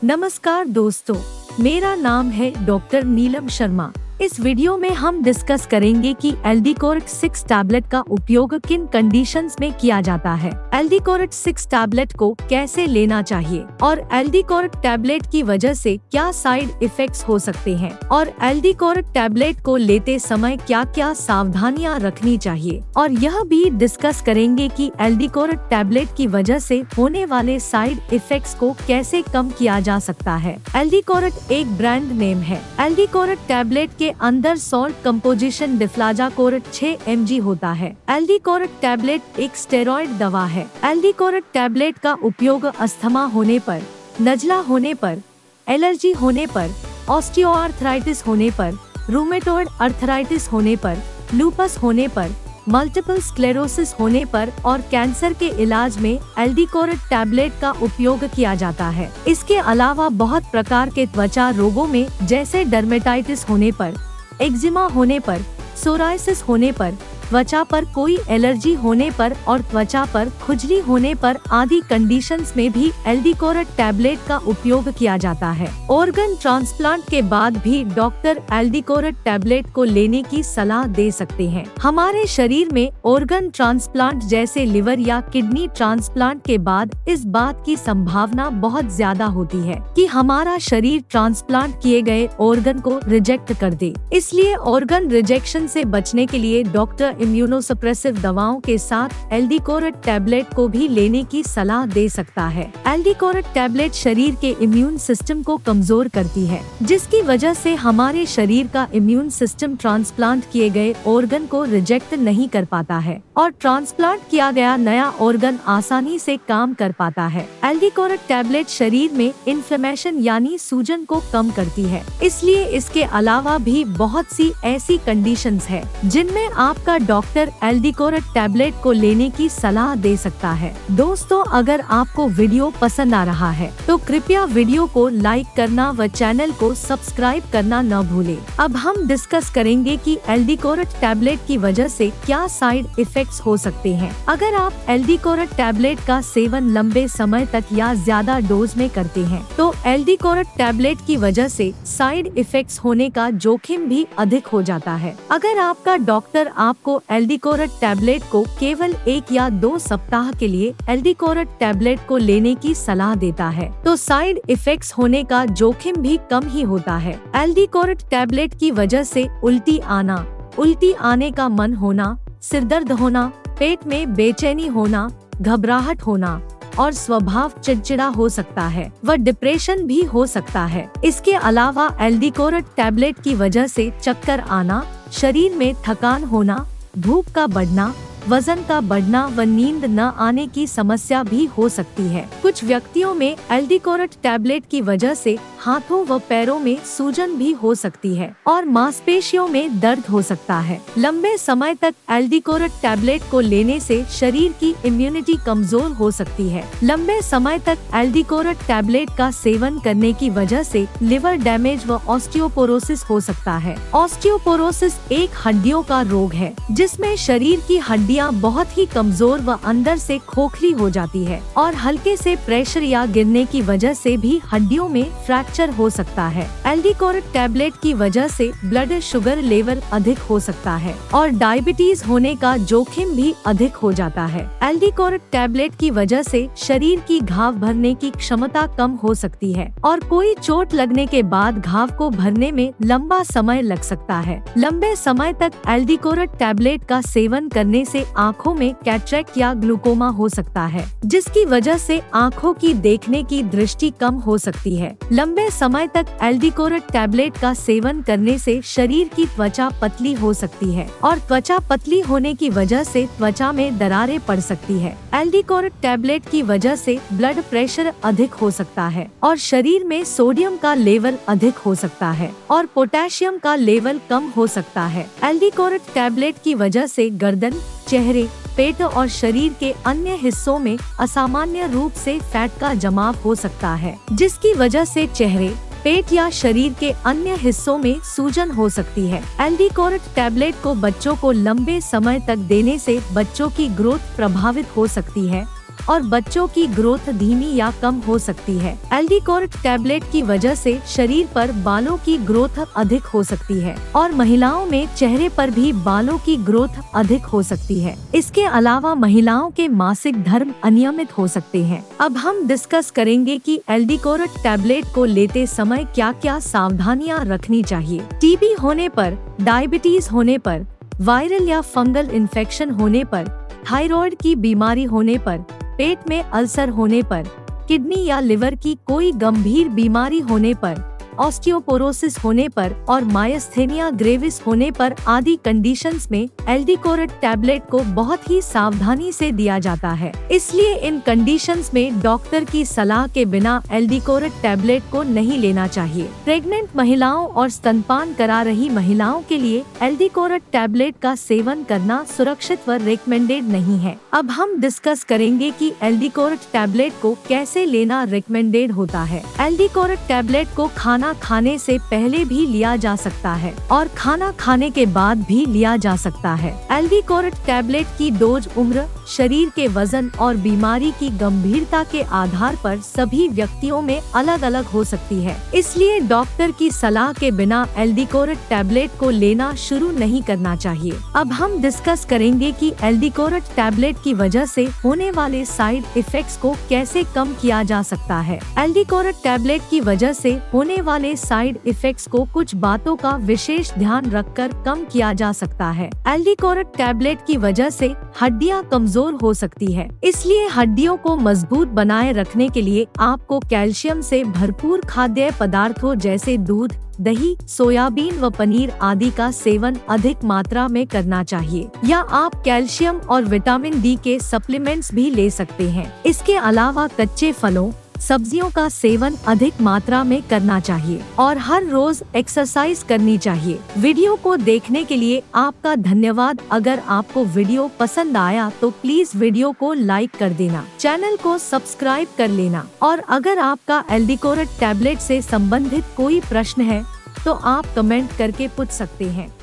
नमस्कार दोस्तों, मेरा नाम है डॉक्टर नीलम शर्मा। इस वीडियो में हम डिस्कस करेंगे कि एल्डिकोरेट 6 टैबलेट का उपयोग किन कंडीशंस में किया जाता है, एल्डिकोरेट 6 टैबलेट को कैसे लेना चाहिए और एल्डिकोरेट टैबलेट की वजह से क्या साइड इफेक्ट्स हो सकते हैं और एल्डिकोरेट टैबलेट को लेते समय क्या क्या सावधानियां रखनी चाहिए। और यह भी डिस्कस करेंगे कि एल्डिकोरेट टैबलेट की वजह से होने वाले साइड इफेक्ट्स को कैसे कम किया जा सकता है। एल्डिकोरेट एक ब्रांड नेम है। एल्डिकोरेट टैबलेट के अंदर सॉल्ट कंपोजिशन डिफ्लाजाकोरेट 6 mg होता है। एल्डिकोरेट टैबलेट एक स्टेरॉइड दवा है। एल्डिकोरेट टैबलेट का उपयोग अस्थमा होने पर, नज़ला होने पर, एलर्जी होने पर, ऑस्टियोआर्थराइटिस होने पर, रूमेटॉइड अर्थराइटिस होने पर, लूपस होने पर, मल्टीपल स्क्लेरोसिस होने पर और कैंसर के इलाज में एल्डिकोरेट टैबलेट का उपयोग किया जाता है। इसके अलावा बहुत प्रकार के त्वचा रोगों में जैसे डर्मेटाइटिस होने पर, एक्जिमा होने पर, सोराइसिस होने पर, त्वचा पर कोई एलर्जी होने पर और त्वचा पर खुजली होने पर आदि कंडीशंस में भी एल्डिकोरेट टैबलेट का उपयोग किया जाता है। ऑर्गन ट्रांसप्लांट के बाद भी डॉक्टर एल्डिकोरेट टैबलेट को लेने की सलाह दे सकते हैं। हमारे शरीर में ऑर्गन ट्रांसप्लांट जैसे लिवर या किडनी ट्रांसप्लांट के बाद इस बात की संभावना बहुत ज्यादा होती है कि हमारा शरीर ट्रांसप्लांट किए गए ऑर्गन को रिजेक्ट कर दे। इसलिए ऑर्गन रिजेक्शन से बचने के लिए डॉक्टर इम्यूनोसप्रेसिव दवाओं के साथ एल्डिकोरेट टैबलेट को भी लेने की सलाह दे सकता है। एल्डिकोरेट टैबलेट शरीर के इम्यून सिस्टम को कमजोर करती है, जिसकी वजह से हमारे शरीर का इम्यून सिस्टम ट्रांसप्लांट किए गए ऑर्गन को रिजेक्ट नहीं कर पाता है और ट्रांसप्लांट किया गया नया ऑर्गन आसानी से काम कर पाता है। एल्डिकोरेट टैबलेट शरीर में इन्फ्लेमेशन यानी सूजन को कम करती है। इसलिए इसके अलावा भी बहुत सी ऐसी कंडीशंस है जिनमें आपका डॉक्टर एल्डिकोरेट टैबलेट को लेने की सलाह दे सकता है। दोस्तों, अगर आपको वीडियो पसंद आ रहा है तो कृपया वीडियो को लाइक करना व चैनल को सब्सक्राइब करना न भूलें। अब हम डिस्कस करेंगे कि एल्डिकोरेट टैबलेट की वजह से क्या साइड इफेक्ट्स हो सकते हैं। अगर आप एल्डिकोरेट टैबलेट का सेवन लंबे समय तक या ज्यादा डोज में करते हैं तो एल्डिकोरेट टैबलेट की वजह से साइड इफेक्ट्स होने का जोखिम भी अधिक हो जाता है। अगर आपका डॉक्टर आपको एल्डिकोरेट टैबलेट को केवल 1 या 2 सप्ताह के लिए एल्डिकोरेट टैबलेट को लेने की सलाह देता है तो साइड इफेक्ट्स होने का जोखिम भी कम ही होता है। एल्डिकोरेट टैबलेट की वजह से उल्टी आने का मन होना, सिरदर्द होना, पेट में बेचैनी होना, घबराहट होना और स्वभाव चिड़चिड़ा हो सकता है व डिप्रेशन भी हो सकता है। इसके अलावा एल्डिकोरेट टैबलेट की वजह से चक्कर आना, शरीर में थकान होना, भूख का बढ़ना, वजन का बढ़ना व नींद न आने की समस्या भी हो सकती है। कुछ व्यक्तियों में एल्डिकोरेट टैबलेट की वजह से हाथों व पैरों में सूजन भी हो सकती है और मांसपेशियों में दर्द हो सकता है। लंबे समय तक एल्डिकोरेट टैबलेट को लेने से शरीर की इम्यूनिटी कमजोर हो सकती है। लंबे समय तक एल्डिकोरेट टैबलेट का सेवन करने की वजह से लिवर डैमेज व ऑस्टियोपोरोसिस हो सकता है। ऑस्टियोपोरोसिस एक हड्डियों का रोग है जिसमें शरीर की हड्डियां बहुत ही कमजोर व अंदर से खोखली हो जाती है और हल्के से प्रेशर या गिरने की वजह से भी हड्डियों में फ्रैक्चर हो सकता है। एल्डिकोरेट टैबलेट की वजह से ब्लड शुगर लेवल अधिक हो सकता है और डायबिटीज होने का जोखिम भी अधिक हो जाता है। एल्डिकोरेट टैबलेट की वजह से शरीर की घाव भरने की क्षमता कम हो सकती है और कोई चोट लगने के बाद घाव को भरने में लंबा समय लग सकता है। लंबे समय तक एल्डिकोरेट टैबलेट का सेवन करने से आँखों में कैटरेक्ट या ग्लूकोमा हो सकता है, जिसकी वजह से आँखों की देखने की दृष्टि कम हो सकती है। लंबे समय तक एल्डिकोरेट टैबलेट का सेवन करने से शरीर की त्वचा पतली हो सकती है और त्वचा पतली होने की वजह से त्वचा में दरारें पड़ सकती है। एल्डिकोरेट टैबलेट की वजह से ब्लड प्रेशर अधिक हो सकता है और शरीर में सोडियम का लेवल अधिक हो सकता है और पोटेशियम का लेवल कम हो सकता है। एल्डिकोरेट टैबलेट की वजह से गर्दन, चेहरे, पेट और शरीर के अन्य हिस्सों में असामान्य रूप से फैट का जमाव हो सकता है, जिसकी वजह से चेहरे, पेट या शरीर के अन्य हिस्सों में सूजन हो सकती है। एल्डिकोरेट टैबलेट को बच्चों को लंबे समय तक देने से बच्चों की ग्रोथ प्रभावित हो सकती है और बच्चों की ग्रोथ धीमी या कम हो सकती है। एल्डिकोर्ट टैबलेट की वजह से शरीर पर बालों की ग्रोथ अधिक हो सकती है और महिलाओं में चेहरे पर भी बालों की ग्रोथ अधिक हो सकती है। इसके अलावा महिलाओं के मासिक धर्म अनियमित हो सकते हैं। अब हम डिस्कस करेंगे कि एल्डिकोर्ट टैबलेट को लेते समय क्या क्या सावधानियां रखनी चाहिए। टीबी होने पर, डायबिटीज होने पर, वायरल या फंगल इन्फेक्शन होने पर, थायराइड की बीमारी होने पर, पेट में अल्सर होने पर, किडनी या लिवर की कोई गंभीर बीमारी होने पर, ऑस्टियोपोरोसिस होने पर और मायस्थेनिया ग्रेविस होने पर आदि कंडीशंस में एल्डिकोर्ट टैबलेट को बहुत ही सावधानी से दिया जाता है। इसलिए इन कंडीशंस में डॉक्टर की सलाह के बिना एल्डिकोर्ट टैबलेट को नहीं लेना चाहिए। प्रेग्नेंट महिलाओं और स्तनपान करा रही महिलाओं के लिए एल्डिकोर्ट टैबलेट का सेवन करना सुरक्षित व रिकमेंडेड नहीं है। अब हम डिस्कस करेंगे कि एल्डिकोर्ट टैबलेट को कैसे लेना रिकमेंडेड होता है। एल्डिकोर्ट टैबलेट को खाना खाने से पहले भी लिया जा सकता है और खाना खाने के बाद भी लिया जा सकता है। एल्डिकोर्ट टैबलेट की डोज उम्र, शरीर के वजन और बीमारी की गंभीरता के आधार पर सभी व्यक्तियों में अलग अलग हो सकती है। इसलिए डॉक्टर की सलाह के बिना एल्डिकोर्ट टैबलेट को लेना शुरू नहीं करना चाहिए। अब हम डिस्कस करेंगे कि एल्डिकोर्ट टैबलेट की वजह से होने वाले साइड इफेक्ट्स को कैसे कम किया जा सकता है। एल्डिकोर्ट टैबलेट की वजह से होने वाले साइड इफेक्ट्स को कुछ बातों का विशेष ध्यान रखकर कम किया जा सकता है। एल्डिकोर्ट टैबलेट की वजह से हड्डियां कमजोर हो सकती है, इसलिए हड्डियों को मजबूत बनाए रखने के लिए आपको कैल्शियम से भरपूर खाद्य पदार्थों जैसे दूध, दही, सोयाबीन व पनीर आदि का सेवन अधिक मात्रा में करना चाहिए, या आप कैल्शियम और विटामिन डी के सप्लीमेंट्स भी ले सकते हैं। इसके अलावा कच्चे फलों, सब्जियों का सेवन अधिक मात्रा में करना चाहिए और हर रोज एक्सरसाइज करनी चाहिए। वीडियो को देखने के लिए आपका धन्यवाद। अगर आपको वीडियो पसंद आया तो प्लीज वीडियो को लाइक कर देना, चैनल को सब्सक्राइब कर लेना और अगर आपका एल्डिकोर्ट टैबलेट से संबंधित कोई प्रश्न है तो आप कमेंट करके पूछ सकते हैं।